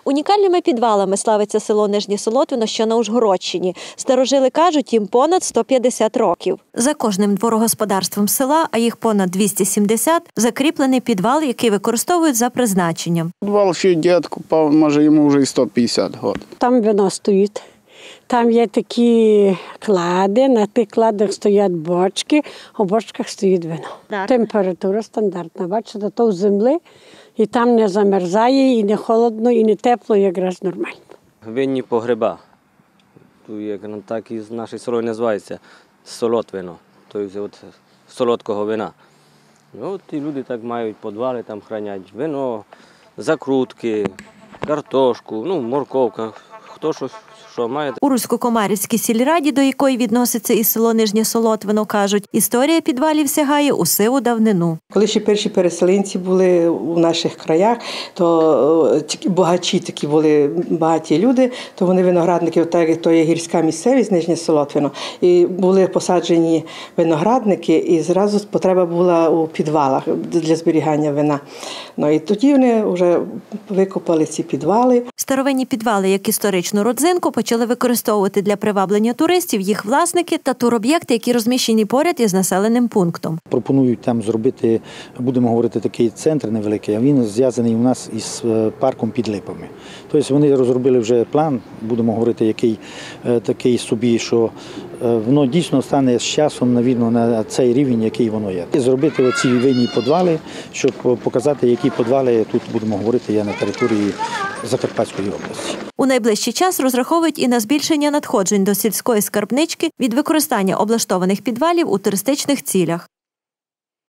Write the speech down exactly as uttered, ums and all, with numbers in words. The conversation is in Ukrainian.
Унікальними підвалами славиться село Нижнє Солотвино, що на Ужгородщині. Старожили кажуть, їм понад сто п'ятдесят років. За кожним дворогосподарством села, а їх понад двісті сімдесят, закріплений підвал, який використовують за призначенням. Підвал, що дід купав, може йому вже і сто п'ятдесят років. Там вино стоїть. Там є такі клади, на тих кладах стоять бочки, а в бочках стоїть вино. Так. Температура стандартна, бачите, то в землі, і там не замерзає, і не холодно, і не тепло, якраз нормально. Винні погреба, як так і наше село називається, солотвино, тобто от солодкого вина. От і люди так мають підвали, там хранять вино, закрутки, картошку, ну, морковка, хто що. У Русько-Комарівській сільраді, до якої відноситься і село Нижнє Солотвино, кажуть, історія підвалів сягає у сиву давнину. Коли ще перші переселенці були у наших краях, то багачі такі були багаті люди, то вони виноградники, так, то є гірська місцевість, Нижнє Солотвино, і були посаджені виноградники, і зразу потреба була у підвалах для зберігання вина. Ну і тоді вони вже викопали ці підвали. Старовинні підвали, як історичну родзинку, почали використовувати для приваблення туристів їх власники та туроб'єкти, які розміщені поряд із населеним пунктом. Пропонують там зробити, будемо говорити, такий центр невеликий, а він зв'язаний у нас із парком під Липами. Тобто вони розробили вже план, будемо говорити, який такий собі, що воно дійсно стане з часом, навірно, на цей рівень, який воно є. Зробити оці винні підвали, щоб показати, які підвали тут, будемо говорити, є на території Закарпатської області. У найближчий час розраховують і на збільшення надходжень до сільської скарбнички від використання облаштованих підвалів у туристичних цілях.